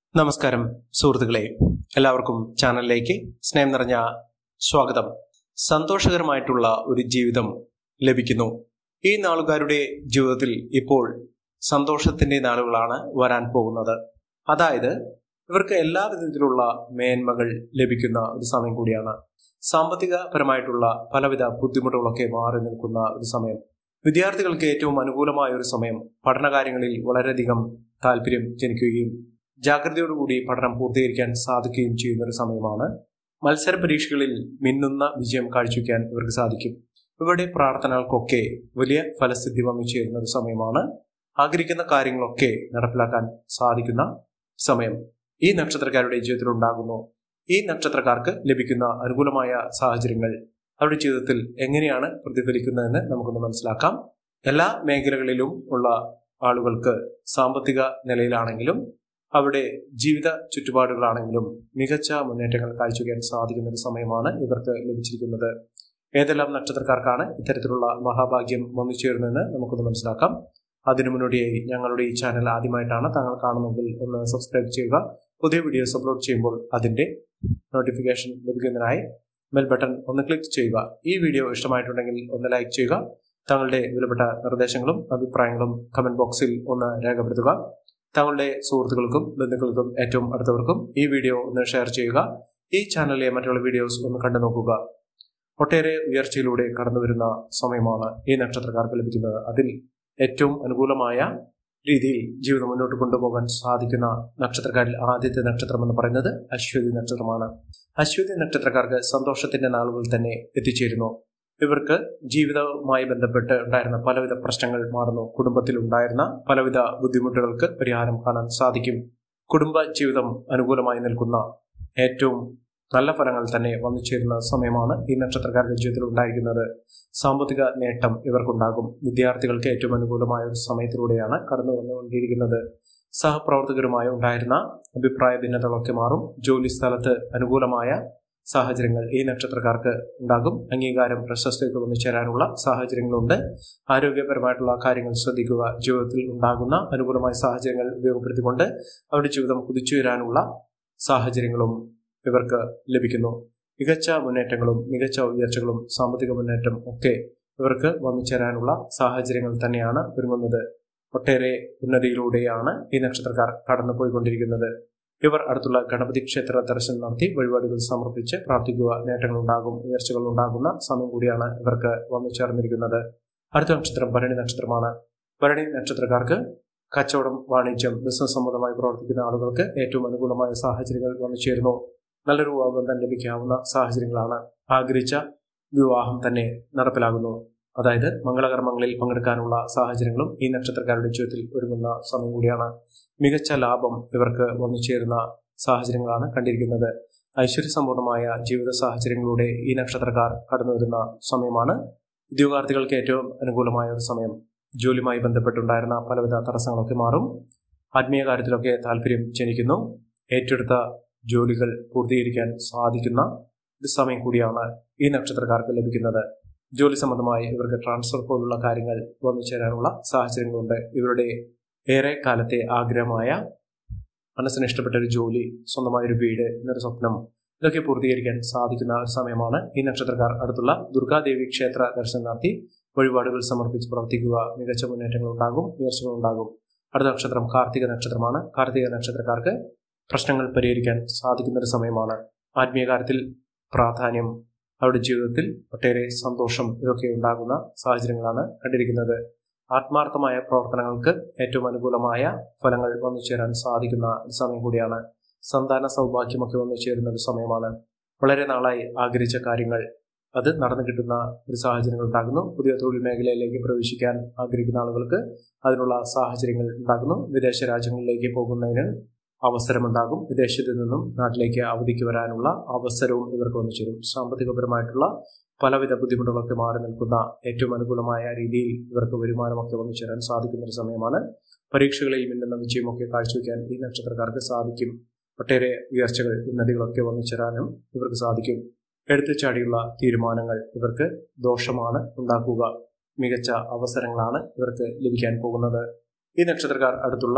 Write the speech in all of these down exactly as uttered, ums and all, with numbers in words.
നമസ്കാരം സുഹൃത്തുക്കളെ, എല്ലാവർക്കും ചാനലിലേക്ക് സ്നേഹം നിറഞ്ഞ സ്വാഗതം. സന്തോഷകരമായിട്ടുള്ള ഒരു ജീവിതം ലഭിക്കുന്നു. ഈ നാളുകാരുടെ ജീവിതത്തിൽ ഇപ്പോൾ സന്തോഷത്തിന്റെ നാളുകളാണ് വരാൻ പോകുന്നത്. അതായത് ഇവർക്ക് എല്ലാ വിധത്തിലുള്ള മേന്മകൾ ലഭിക്കുന്ന ഒരു സമയം കൂടിയാണ്. സാമ്പത്തികപരമായിട്ടുള്ള പലവിധ ബുദ്ധിമുട്ടുകളൊക്കെ മാറി നിൽക്കുന്ന ഒരു സമയം. വിദ്യാർത്ഥികൾക്ക് ഏറ്റവും അനുകൂലമായ ഒരു സമയം. പഠനകാര്യങ്ങളിൽ വളരെയധികം താല്പര്യം ജനിക്കുകയും ജാഗ്രതയോടുകൂടി പഠനം പൂർത്തീകരിക്കാൻ സാധിക്കുകയും ചെയ്യുന്ന ഒരു സമയമാണ്. മത്സര പരീക്ഷകളിൽ മിന്നുന്ന വിജയം കാഴ്ചവെക്കാൻ ഇവർക്ക് സാധിക്കും. ഇവരുടെ പ്രാർത്ഥനകൾക്കൊക്കെ വലിയ ഫലസിദ്ധി വന്നു ചേരുന്ന ഒരു സമയമാണ്. ആഗ്രഹിക്കുന്ന കാര്യങ്ങളൊക്കെ നടപ്പിലാക്കാൻ സാധിക്കുന്ന സമയം ഈ നക്ഷത്രക്കാരുടെ ജീവിതത്തിൽ ഉണ്ടാകുന്നു. ഈ നക്ഷത്രക്കാർക്ക് ലഭിക്കുന്ന അനുകൂലമായ സാഹചര്യങ്ങൾ അവരുടെ ജീവിതത്തിൽ എങ്ങനെയാണ് പ്രതിഫലിക്കുന്നതെന്ന് നമുക്കൊന്ന് മനസ്സിലാക്കാം. എല്ലാ മേഖലകളിലും ഉള്ള ആളുകൾക്ക് സാമ്പത്തിക നിലയിലാണെങ്കിലും അവരുടെ ജീവിത ചുറ്റുപാടുകളാണെങ്കിലും മികച്ച മുന്നേറ്റങ്ങൾ കാഴ്ചവെക്കാൻ സാധിക്കുന്ന ഒരു സമയമാണ് ഇവർക്ക് ലഭിച്ചിരിക്കുന്നത്. ഏതെല്ലാം നക്ഷത്രക്കാർക്കാണ് ഇത്തരത്തിലുള്ള മഹാഭാഗ്യം വന്നു ചേരുന്നതെന്ന് നമുക്കൊന്ന് മനസ്സിലാക്കാം. അതിനു മുന്നോടിയായി ഞങ്ങളുടെ ഈ ചാനൽ ആദ്യമായിട്ടാണ് താങ്കൾ കാണുന്നതെങ്കിൽ ഒന്ന് സബ്സ്ക്രൈബ് ചെയ്യുക. പുതിയ വീഡിയോസ് അപ്ലോഡ് ചെയ്യുമ്പോൾ അതിന്റെ നോട്ടിഫിക്കേഷൻ ലഭിക്കുന്നതിനായി ബെൽ ബട്ടൺ ഒന്ന് ക്ലിക്ക് ചെയ്യുക. ഈ വീഡിയോ ഇഷ്ടമായിട്ടുണ്ടെങ്കിൽ ഒന്ന് ലൈക്ക് ചെയ്യുക. താങ്കളുടെ വിലപ്പെട്ട നിർദ്ദേശങ്ങളും അഭിപ്രായങ്ങളും കമന്റ് ബോക്സിൽ ഒന്ന് രേഖപ്പെടുത്തുക. താങ്കളുടെ സുഹൃത്തുക്കൾക്കും ബന്ധുക്കൾക്കും ഏറ്റവും അടുത്തവർക്കും ഈ വീഡിയോ ഒന്ന് ഷെയർ ചെയ്യുക. ഈ ചാനലിലെ മറ്റുള്ള വീഡിയോസ് ഒന്ന് കണ്ടു നോക്കുക. ഒട്ടേറെ ഉയർച്ചയിലൂടെ കടന്നു വരുന്ന സമയമാണ് ഈ നക്ഷത്രക്കാർക്ക് ലഭിക്കുന്നത്. അതിൽ ഏറ്റവും അനുകൂലമായ രീതിയിൽ ജീവിതം മുന്നോട്ട് കൊണ്ടുപോകാൻ സാധിക്കുന്ന നക്ഷത്രക്കാരിൽ ആദ്യത്തെ നക്ഷത്രം എന്ന് പറയുന്നത് അശ്വതി നക്ഷത്രമാണ്. അശ്വതി നക്ഷത്രക്കാർക്ക് സന്തോഷത്തിന്റെ നാളുകൾ തന്നെ എത്തിച്ചേരുന്നു. ഇവർക്ക് ജീവിതവുമായി ബന്ധപ്പെട്ട് ഉണ്ടായിരുന്ന പലവിധ പ്രശ്നങ്ങൾ മാറുന്നു. കുടുംബത്തിൽ ഉണ്ടായിരുന്ന പലവിധ ബുദ്ധിമുട്ടുകൾക്ക് പരിഹാരം കാണാൻ സാധിക്കും. കുടുംബ ജീവിതം അനുകൂലമായി നിൽക്കുന്ന ഏറ്റവും നല്ല ഫലങ്ങൾ തന്നെ വന്നു ചേരുന്ന സമയമാണ് ഈ നക്ഷത്രക്കാരുടെ ജീവിതത്തിൽ ഉണ്ടായിരിക്കുന്നത്. സാമ്പത്തിക നേട്ടം ഇവർക്കുണ്ടാകും. വിദ്യാർത്ഥികൾക്ക് ഏറ്റവും അനുകൂലമായ ഒരു സമയത്തിലൂടെയാണ് കടന്നു വന്നുകൊണ്ടിരിക്കുന്നത്. സഹപ്രവർത്തകരുമായി ഉണ്ടായിരുന്ന അഭിപ്രായ ഭിന്നതകളൊക്കെ മാറും. ജോലി സ്ഥലത്ത് അനുകൂലമായ സാഹചര്യങ്ങൾ ഈ നക്ഷത്രക്കാർക്ക് ഉണ്ടാകും. അംഗീകാരം പ്രശസ്തിയൊക്കെ വന്നു ചേരാനുള്ള സാഹചര്യങ്ങളുണ്ട്. ആരോഗ്യപരമായിട്ടുള്ള കാര്യങ്ങൾ ശ്രദ്ധിക്കുക. ജീവിതത്തിൽ ഉണ്ടാകുന്ന അനുകൂലമായ സാഹചര്യങ്ങൾ ഉപയോഗപ്പെടുത്തിക്കൊണ്ട് അവരുടെ ജീവിതം കുതിച്ചുയരാനുള്ള സാഹചര്യങ്ങളും ഇവർക്ക് ലഭിക്കുന്നു. മികച്ച മുന്നേറ്റങ്ങളും മികച്ച ഉയർച്ചകളും സാമ്പത്തിക മുന്നേറ്റം ഒക്കെ ഇവർക്ക് വന്നു ചേരാനുള്ള സാഹചര്യങ്ങൾ തന്നെയാണ് ഒരുങ്ങുന്നത്. ഒട്ടേറെ ഉന്നതിയിലൂടെയാണ് ഈ നക്ഷത്രക്കാർ കടന്നു പോയിക്കൊണ്ടിരിക്കുന്നത്. ഇവർ അടുത്തുള്ള ഗണപതി ക്ഷേത്ര ദർശനം നടത്തി വഴിപാടുകൾ സമർപ്പിച്ച് പ്രാർത്ഥിക്കുക. നേട്ടങ്ങൾ ഉണ്ടാകും, ഉയർച്ചകൾ ഉണ്ടാകുന്ന സമയം കൂടിയാണ് ഇവർക്ക് വന്നു ചേർന്നിരിക്കുന്നത്. അടുത്ത നക്ഷത്രം ഭരണി നക്ഷത്രമാണ്. ഭരണി നക്ഷത്രക്കാർക്ക് കച്ചവടം, വാണിജ്യം, ബിസിനസ് സംബന്ധമായി പ്രവർത്തിക്കുന്ന ആളുകൾക്ക് ഏറ്റവും അനുകൂലമായ സാഹചര്യങ്ങൾ വന്നു ചേരുന്നു. നല്ലൊരു ബന്ധം ലഭിക്കാവുന്ന സാഹചര്യങ്ങളാണ്. ആഗ്രഹിച്ച വിവാഹം തന്നെ നടപ്പിലാകുന്നു. അതായത് മംഗളകർമ്മങ്ങളിൽ പങ്കെടുക്കാനുള്ള സാഹചര്യങ്ങളും ഈ നക്ഷത്രക്കാരുടെ ജീവിതത്തിൽ ഒരുങ്ങുന്ന സമയം കൂടിയാണ്. മികച്ച ലാഭം ഇവർക്ക് വന്നു ചേരുന്ന സാഹചര്യങ്ങളാണ് കണ്ടിരിക്കുന്നത്. ഐശ്വര്യസമ്പൂർണമായ ജീവിത സാഹചര്യങ്ങളിലൂടെ ഈ നക്ഷത്രക്കാർ കടന്നു വരുന്ന സമയമാണ്. ഉദ്യോഗാർത്ഥികൾക്ക് ഏറ്റവും അനുകൂലമായ ഒരു സമയം. ജോലിയുമായി ബന്ധപ്പെട്ടുണ്ടായിരുന്ന പലവിധ തടസ്സങ്ങളൊക്കെ മാറും. ആത്മീയ കാര്യത്തിലൊക്കെ താല്പര്യം ജനിക്കുന്നു. ഏറ്റെടുത്ത ജോലികൾ പൂർത്തീകരിക്കാൻ സാധിക്കുന്ന ഒരു സമയം കൂടിയാണ് ഈ നക്ഷത്രക്കാർക്ക് ലഭിക്കുന്നത്. ജോലി സംബന്ധമായി ഇവർക്ക് ട്രാൻസ്ഫർ പോലുള്ള കാര്യങ്ങൾ വന്നു ചേരാനുള്ള സാഹചര്യങ്ങളുണ്ട്. ഇവരുടെ ഏറെ കാലത്തെ ആഗ്രഹമായ മനസ്സിന് ഇഷ്ടപ്പെട്ട ഒരു ജോലി, സ്വന്തമായൊരു വീട് എന്നൊരു സ്വപ്നം, ഇതൊക്കെ പൂർത്തീകരിക്കാൻ സാധിക്കുന്ന ഒരു സമയമാണ്. ഈ നക്ഷത്രക്കാർ അടുത്തുള്ള ദുർഗാദേവി ക്ഷേത്ര ദർശനം നടത്തി വഴിപാടുകൾ സമർപ്പിച്ച് പ്രവർത്തിക്കുക. മികച്ച മുന്നേറ്റങ്ങൾ ഉണ്ടാകും, ഉയർച്ചകൾ ഉണ്ടാകും. അടുത്ത നക്ഷത്രം കാർത്തിക നക്ഷത്രമാണ്. കാർത്തിക നക്ഷത്രക്കാർക്ക് പ്രശ്നങ്ങൾ പരിഹരിക്കാൻ സാധിക്കുന്ന ഒരു സമയമാണ്. ആത്മീയ കാര്യത്തിൽ പ്രാധാന്യം, അവരുടെ ജീവിതത്തിൽ ഒട്ടേറെ സന്തോഷം, ഇതൊക്കെ ഉണ്ടാകുന്ന സാഹചര്യങ്ങളാണ് കണ്ടിരിക്കുന്നത്. ആത്മാർത്ഥമായ പ്രവർത്തനങ്ങൾക്ക് ഏറ്റവും അനുകൂലമായ ഫലങ്ങൾ വന്നു ചേരാൻ സാധിക്കുന്ന ഒരു സമയം കൂടിയാണ്. സന്താന സൗഭാഗ്യമൊക്കെ വന്നു ചേരുന്ന ഒരു സമയമാണ്. വളരെ നാളായി ആഗ്രഹിച്ച കാര്യങ്ങൾ അത് നടന്നു കിട്ടുന്ന ഒരു സാഹചര്യങ്ങൾ ഉണ്ടാകുന്നു. പുതിയ തൊഴിൽ മേഖലയിലേക്ക് പ്രവേശിക്കാൻ ആഗ്രഹിക്കുന്ന ആളുകൾക്ക് അതിനുള്ള സാഹചര്യങ്ങൾ ഉണ്ടാകുന്നു. വിദേശ രാജ്യങ്ങളിലേക്ക് പോകുന്നതിന് അവസരമുണ്ടാകും. വിദേശത്ത് നിന്നും നാട്ടിലേക്ക് അവധിക്ക് വരാനുള്ള അവസരവും ഇവർക്ക് വന്നു ചേരും. സാമ്പത്തികപരമായിട്ടുള്ള പലവിധ ബുദ്ധിമുട്ടുകളൊക്കെ മാറി നിൽക്കുന്ന ഏറ്റവും അനുകൂലമായ രീതിയിൽ ഇവർക്ക് വരുമാനമൊക്കെ വന്നു ചേരാൻ സാധിക്കുന്ന ഒരു സമയമാണ്. പരീക്ഷകളിൽ മിന്നുന്ന വിജയമൊക്കെ കാഴ്ചവെക്കാൻ ഈ നക്ഷത്രക്കാർക്ക് സാധിക്കും. ഒട്ടേറെ ഉയർച്ചകൾ, ഉന്നതികളൊക്കെ വന്നു ചേരാനും ഇവർക്ക് സാധിക്കും. എടുത്തുചാടിയുള്ള തീരുമാനങ്ങൾ ഇവർക്ക് ദോഷമാണ് ഉണ്ടാക്കുക. മികച്ച അവസരങ്ങളാണ് ഇവർക്ക് ലഭിക്കാൻ പോകുന്നത്. ഈ നക്ഷത്രക്കാർ അടുത്തുള്ള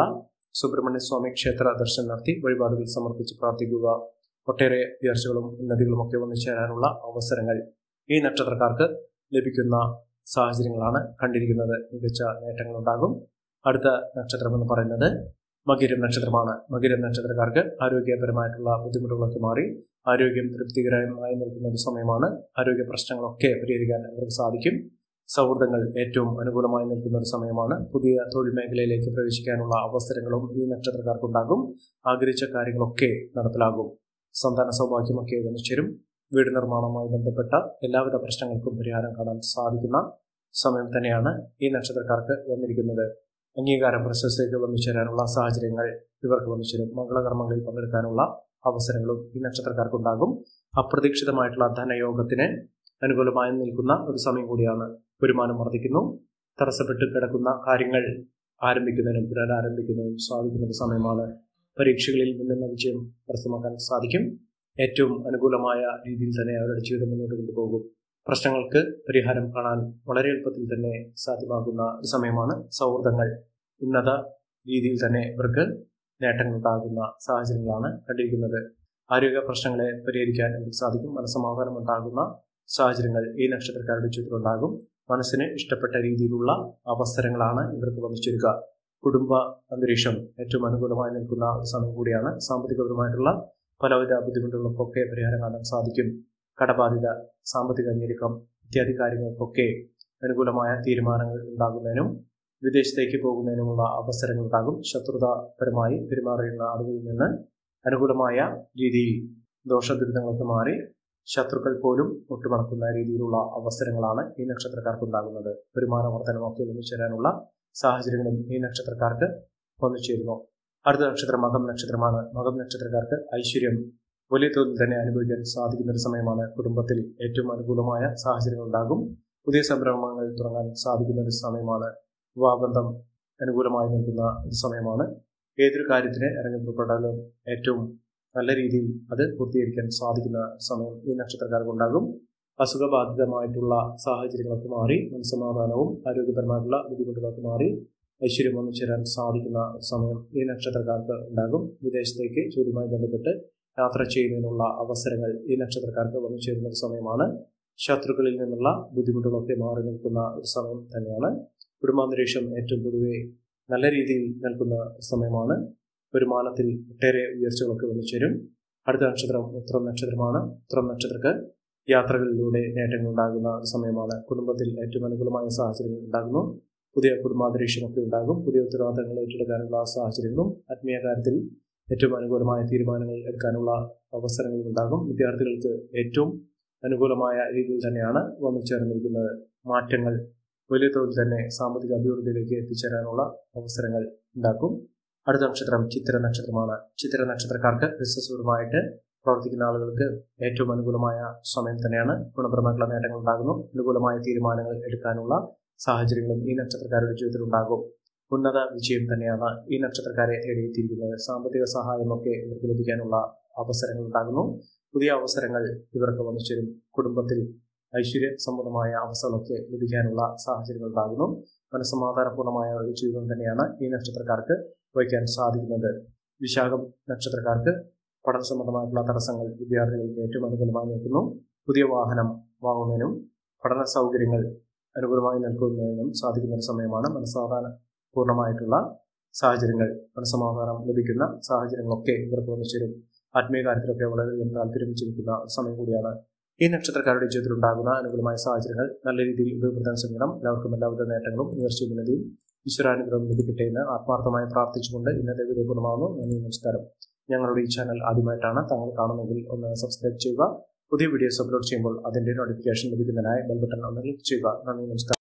സുബ്രഹ്മണ്യ സ്വാമി ക്ഷേത്ര ദർശനം നടത്തി വഴിപാടുകൾ സമർപ്പിച്ച് പ്രാർത്ഥിക്കുക. ഒട്ടേറെ ഉയർച്ചകളും ഉന്നതികളും ഒക്കെ വന്നു ചേരാനുള്ള അവസരങ്ങൾ ഈ നക്ഷത്രക്കാർക്ക് ലഭിക്കുന്ന സാഹചര്യങ്ങളാണ് കണ്ടിരിക്കുന്നത്. മികച്ച നേട്ടങ്ങളുണ്ടാകും. അടുത്ത നക്ഷത്രം എന്ന് പറയുന്നത് മകരം നക്ഷത്രമാണ്. മകരം നക്ഷത്രക്കാർക്ക് ആരോഗ്യപരമായിട്ടുള്ള ബുദ്ധിമുട്ടുകളൊക്കെ മാറി ആരോഗ്യം തൃപ്തികരമായി നിൽക്കുന്ന ഒരു സമയമാണ്. ആരോഗ്യ പ്രശ്നങ്ങളൊക്കെ പരിഹരിക്കാൻ അവർക്ക് സാധിക്കും. സൗഹൃദങ്ങൾ ഏറ്റവും അനുകൂലമായി നിൽക്കുന്ന ഒരു സമയമാണ്. പുതിയ തൊഴിൽ മേഖലയിലേക്ക് പ്രവേശിക്കാനുള്ള അവസരങ്ങളും ഈ നക്ഷത്രക്കാർക്കുണ്ടാകും. ആഗ്രഹിച്ച കാര്യങ്ങളൊക്കെ നടപ്പിലാകും. സന്താന സൗഭാഗ്യമൊക്കെ വന്നു ചേരും. വീട് നിർമ്മാണവുമായി ബന്ധപ്പെട്ട എല്ലാവിധ പ്രശ്നങ്ങൾക്കും പരിഹാരം കാണാൻ സാധിക്കുന്ന സമയം തന്നെയാണ് ഈ നക്ഷത്രക്കാർക്ക് വന്നിരിക്കുന്നത്. അംഗീകാരം പ്രശസ്തിയൊക്കെ വന്നു ചേരാനുള്ള സാഹചര്യങ്ങൾ ഇവർക്ക് വന്നു ചേരും. മംഗളകർമ്മങ്ങളിൽ പങ്കെടുക്കാനുള്ള അവസരങ്ങളും ഈ നക്ഷത്രക്കാർക്കുണ്ടാകും. അപ്രതീക്ഷിതമായിട്ടുള്ള ധനയോഗത്തിന് അനുകൂലമായി നിൽക്കുന്ന ഒരു സമയം കൂടിയാണ്. വരുമാനം വർദ്ധിക്കുന്നു. തടസ്സപ്പെട്ട് കിടക്കുന്ന കാര്യങ്ങൾ ആരംഭിക്കുന്നതിനും പുനരാരംഭിക്കുന്നതിനും സാധിക്കുന്ന ഒരു സമയമാണ്. പരീക്ഷകളിൽ മിന്നുന്ന വിജയം കരസ്ഥമാക്കാൻ സാധിക്കും. ഏറ്റവും അനുകൂലമായ രീതിയിൽ തന്നെ അവരുടെ ജീവിതം മുന്നോട്ട് കൊണ്ടുപോകും. പ്രശ്നങ്ങൾക്ക് പരിഹാരം കാണാൻ വളരെ എളുപ്പത്തിൽ തന്നെ സാധ്യമാകുന്ന ഒരു സമയമാണ്. സൗഹൃദങ്ങൾ ഉന്നത രീതിയിൽ തന്നെ ഇവർക്ക് നേട്ടങ്ങളുണ്ടാകുന്ന സാഹചര്യങ്ങളാണ് കണ്ടിരിക്കുന്നത്. ആരോഗ്യ പ്രശ്നങ്ങളെ പരിഹരിക്കാൻ ഇവർക്ക് സാധിക്കും. മനസ്സമാധാനം ഉണ്ടാകുന്ന സാഹചര്യങ്ങൾ ഈ നക്ഷത്രക്കാരുടെ ജീവിതത്തിലുണ്ടാകും. മനസ്സിന് ഇഷ്ടപ്പെട്ട രീതിയിലുള്ള അവസരങ്ങളാണ് ഇവർക്ക് വന്നു ചേരുക. കുടുംബ അന്തരീക്ഷം ഏറ്റവും അനുകൂലമായി നിൽക്കുന്ന ഒരു സമയം കൂടിയാണ്. സാമ്പത്തികപരമായിട്ടുള്ള പലവിധ ബുദ്ധിമുട്ടുകൾക്കൊക്കെ പരിഹാരം കാണാൻ സാധിക്കും. കടബാധ്യത, സാമ്പത്തിക ഞെരുക്കം ഇത്യാദി കാര്യങ്ങൾക്കൊക്കെ അനുകൂലമായ തീരുമാനങ്ങൾ ഉണ്ടാകുന്നതിനും വിദേശത്തേക്ക് പോകുന്നതിനുമുള്ള അവസരങ്ങൾ ഉണ്ടാകും. ശത്രുതാപരമായി പെരുമാറിയുന്ന ആളുകളിൽ നിന്ന് അനുകൂലമായ രീതിയിൽ ദോഷദുരിതങ്ങളൊക്കെ മാറി ശത്രുക്കൾ പോലും ഒട്ടുമണക്കുന്ന രീതിയിലുള്ള അവസരങ്ങളാണ് ഈ നക്ഷത്രക്കാർക്കുണ്ടാകുന്നത്. വരുമാന വർധനമൊക്കെ വന്നു ചേരാനുള്ള സാഹചര്യങ്ങളും ഈ നക്ഷത്രക്കാർക്ക് വന്നു ചേരുന്നു. അടുത്ത നക്ഷത്രം മകം നക്ഷത്രമാണ്. മകം നക്ഷത്രക്കാർക്ക് ഐശ്വര്യം വലിയ തോതിൽ തന്നെ അനുഭവിക്കാൻ സാധിക്കുന്ന ഒരു സമയമാണ്. കുടുംബത്തിൽ ഏറ്റവും അനുകൂലമായ സാഹചര്യങ്ങൾ ഉണ്ടാകും. പുതിയ സംരംഭങ്ങൾ തുടങ്ങാൻ സാധിക്കുന്ന ഒരു സമയമാണ്. വിവാഹബന്ധം അനുകൂലമായി നിൽക്കുന്ന ഒരു സമയമാണ്. ഏതൊരു കാര്യത്തിന് ഇറങ്ങി പുറപ്പെട്ടാലും ഏറ്റവും നല്ല രീതിയിൽ അത് പൂർത്തീകരിക്കാൻ സാധിക്കുന്ന സമയം ഈ നക്ഷത്രക്കാർക്കുണ്ടാകും. അസുഖബാധിതമായിട്ടുള്ള സാഹചര്യങ്ങളൊക്കെ മാറി മനസ്സമാധാനവും ആരോഗ്യപരമായിട്ടുള്ള ബുദ്ധിമുട്ടുകളൊക്കെ മാറി ഐശ്വര്യം വന്നു ചേരാൻ സാധിക്കുന്ന സമയം ഈ നക്ഷത്രക്കാർക്ക് ഉണ്ടാകും. വിദേശത്തേക്ക് ജോലിയുമായി ബന്ധപ്പെട്ട് യാത്ര ചെയ്യുന്നതിനുള്ള അവസരങ്ങൾ ഈ നക്ഷത്രക്കാർക്ക് വന്നു ചേരുന്ന ഒരു സമയമാണ്. ശത്രുക്കളിൽ നിന്നുള്ള ബുദ്ധിമുട്ടുകളൊക്കെ മാറി നിൽക്കുന്ന ഒരു സമയം തന്നെയാണ്. കുടുംബാന്തരീക്ഷം ഏറ്റവും പൊതുവെ നല്ല രീതിയിൽ നിൽക്കുന്ന സമയമാണ്. വരുമാനത്തിൽ ഒട്ടേറെ ഉയർച്ചകളൊക്കെ വന്നു ചേരും. അടുത്ത നക്ഷത്രം ഉത്രം നക്ഷത്രമാണ്. ഉത്രം നക്ഷത്രക്ക് യാത്രകളിലൂടെ നേട്ടങ്ങൾ ഉണ്ടാകുന്ന ഒരു സമയമാണ്. കുടുംബത്തിൽ ഏറ്റവും അനുകൂലമായ സാഹചര്യങ്ങൾ ഉണ്ടാകുന്നു. പുതിയ കുടുംബാന്തരീക്ഷമൊക്കെ ഉണ്ടാകും. പുതിയ ഉത്തരവാദിത്തങ്ങൾ ഏറ്റെടുക്കാനുള്ള സാഹചര്യങ്ങളും ആത്മീയ കാര്യത്തിൽ ഏറ്റവും അനുകൂലമായ തീരുമാനങ്ങൾ എടുക്കാനുള്ള അവസരങ്ങളും ഉണ്ടാകും. വിദ്യാർത്ഥികൾക്ക് ഏറ്റവും അനുകൂലമായ രീതിയിൽ തന്നെയാണ് വന്നു ചേർന്നിരിക്കുന്നത്. മാറ്റങ്ങൾ വലിയ തോതിൽ തന്നെ സാമ്പത്തിക അഭിവൃദ്ധിയിലേക്ക് എത്തിച്ചേരാനുള്ള അവസരങ്ങൾ ഉണ്ടാക്കും. അടുത്ത നക്ഷത്രം ചിത്തിര നക്ഷത്രമാണ്. ചിത്തിര നക്ഷത്രക്കാർക്ക് ബിസിനസ്സുപരമായിട്ട് പ്രവർത്തിക്കുന്ന ആളുകൾക്ക് ഏറ്റവും അനുകൂലമായ സമയം തന്നെയാണ്. ഗുണപരമായിട്ടുള്ള നേട്ടങ്ങൾ ഉണ്ടാകുന്നു. അനുകൂലമായ തീരുമാനങ്ങൾ എടുക്കാനുള്ള സാഹചര്യങ്ങളും ഈ നക്ഷത്രക്കാരുടെ ജീവിതത്തിൽ ഉണ്ടാകും. ഉന്നത വിജയം തന്നെയാണ് ഈ നക്ഷത്രക്കാരെ തേടിയെത്തിയിരിക്കുന്നത്. സാമ്പത്തിക സഹായമൊക്കെ ഇവർക്ക് ലഭിക്കാനുള്ള അവസരങ്ങൾ ഉണ്ടാകുന്നു. പുതിയ അവസരങ്ങൾ ഇവർക്ക് വന്നു ചേരും. കുടുംബത്തിൽ ഐശ്വര്യ സമ്പന്നമായ അവസരങ്ങളൊക്കെ ലഭിക്കാനുള്ള സാഹചര്യങ്ങൾ ഉണ്ടാകുന്നു. മനസ്സമാധാനപൂർണമായ ഒരു ജീവിതം തന്നെയാണ് ഈ നക്ഷത്രക്കാർക്ക് വഹിക്കാൻ സാധിക്കുന്നത്. വിശാഖം നക്ഷത്രക്കാർക്ക് പഠന സംബന്ധമായിട്ടുള്ള തടസ്സങ്ങൾ വിദ്യാർത്ഥികൾക്ക് ഏറ്റവും അനുകൂലമായി നിൽക്കുന്നു. പുതിയ വാഹനം വാങ്ങുന്നതിനും പഠന സൗകര്യങ്ങൾ അനുകൂലമായി നിൽക്കുന്നതിനും സാധിക്കുന്ന ഒരു സമയമാണ്. മനസ്സമാധാന പൂർണ്ണമായിട്ടുള്ള സാഹചര്യങ്ങൾ, മനസ്സമാധാനം ലഭിക്കുന്ന സാഹചര്യങ്ങളൊക്കെ ഇവർക്ക് വന്നു ചേരും. ആത്മീയ കാര്യത്തിലൊക്കെ വളരെയധികം താല്പര്യം വെച്ചിരിക്കുന്ന സമയം കൂടിയാണ്. ഈ നക്ഷത്രക്കാരുടെ ജീവിതത്തിൽ ഉണ്ടാകുന്ന അനുകൂലമായ സാഹചര്യങ്ങൾ നല്ല രീതിയിൽ ഉപയോഗപ്പെടുത്താൻ ശ്രമിക്കണം. എല്ലാവർക്കും എല്ലാവിധ നേട്ടങ്ങളും ഉയർച്ചയും ഉന്നതിയും ഈശ്വരാനുഗ്രഹം ലഭിക്കട്ടെ എന്ന് ആത്മാർത്ഥമായി പ്രാർത്ഥിച്ചുകൊണ്ട് ഇന്നത്തെ വീഡിയോ പൂർണ്ണമാകുന്നു. നന്ദി, നമസ്കാരം. ഞങ്ങളുടെ ഈ ചാനൽ ആദ്യമായിട്ടാണ് താങ്കൾ കാണുന്നതെങ്കിൽ ഒന്ന് സബ്സ്ക്രൈബ് ചെയ്യുക. പുതിയ വീഡിയോസ് അപ്ലോഡ് ചെയ്യുമ്പോൾ അതിന്റെ നോട്ടിഫിക്കേഷൻ ലഭിക്കുന്നതിനായി ബെൽ ബട്ടൺ ഒന്ന് ക്ലിക്ക് ചെയ്യുക. നന്ദി, നമസ്കാരം.